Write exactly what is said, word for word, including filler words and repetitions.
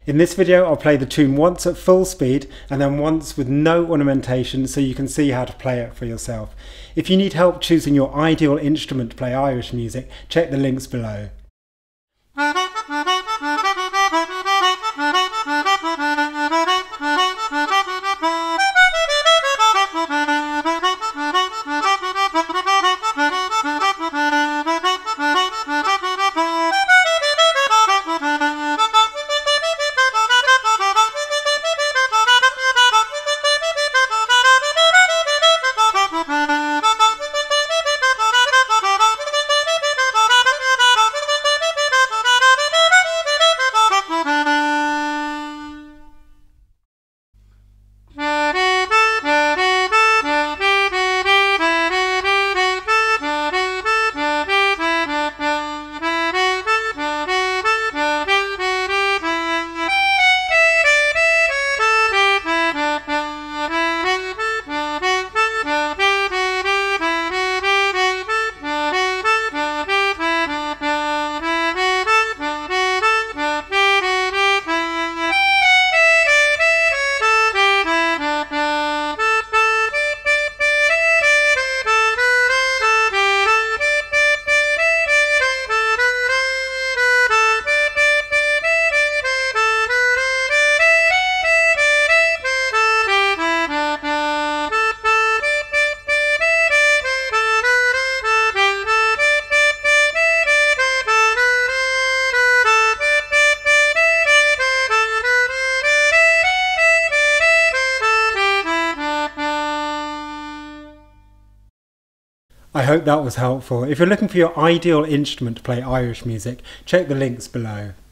In this video I'll play the tune once at full speed and then once with no ornamentation so you can see how to play it for yourself. If you need help choosing your ideal instrument to play Irish music, check the links below. I hope that was helpful. If you're looking for your ideal instrument to play Irish music, check the links below.